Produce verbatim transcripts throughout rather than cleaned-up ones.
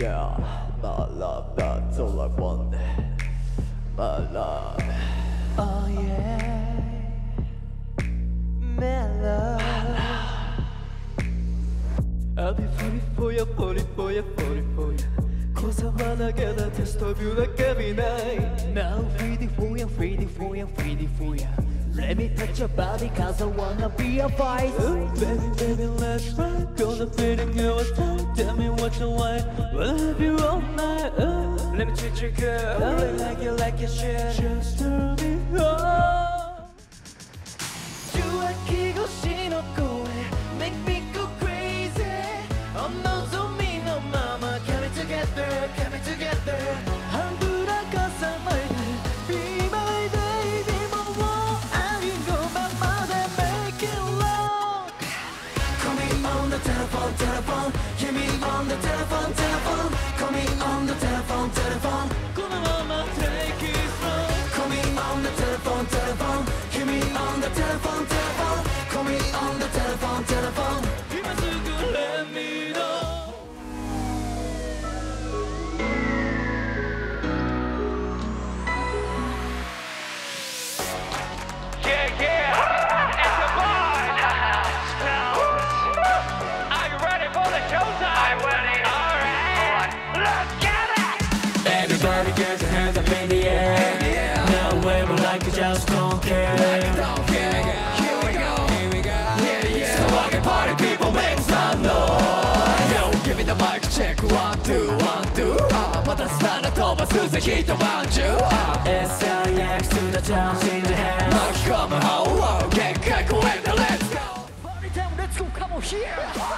Yeah, my love, that's all I want. My love. Oh yeah, my love. I'll be free for you, for you, for you, for you, for you. Cause I wanna get a taste of you like every night. Now feeding for you, feeding for you, feeding for you. Let me touch your body cause I wanna be a vice. Oh, baby, baby, let's ride. Gonna feeding you a time. Tell me what you want. We'll have you all night. Oh, let me treat you good. I really like you like you should. Just turn me on. 受話器越しの声 Make me go crazy. Oh, 望みのまま Come together, come together. 半ぶらかさまえ Be my baby. Telephone, telephone, hear me on the telephone, telephone. Call me on the telephone, telephone. このまま take it slow. Call me on the telephone, telephone. Hear me on the telephone, telephone. Call me on the telephone, telephone. 今すぐ let me know. Yeah, yeah. I'm ready, alright, let's get it! Everybody get your hands up in the air, yeah. Now wave like you just don't care, like don't care. Here we go, here we go, yeah, yeah. So I can party people make some noise. Yo, give me the mic check, one, two, one, two. Ah, またスターの飛ばすぜヒットワン、ツー。Ah, S I X to the town, in the hand. 巻き込む方を限界超えた Let's go! Party time, let's go, come on here!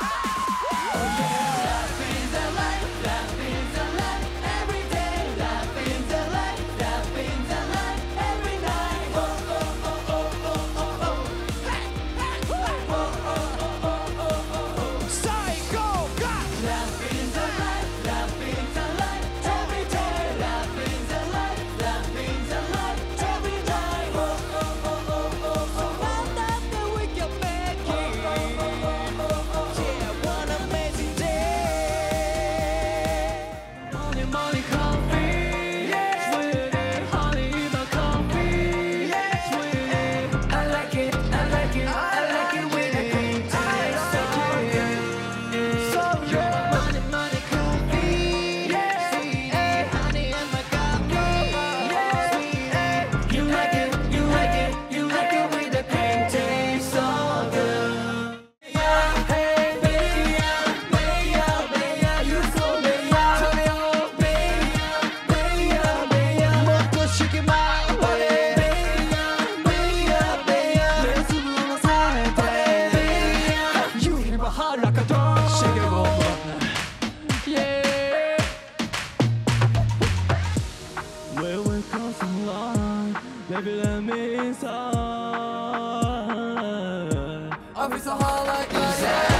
Baby, let me inside. I feel so hot like that.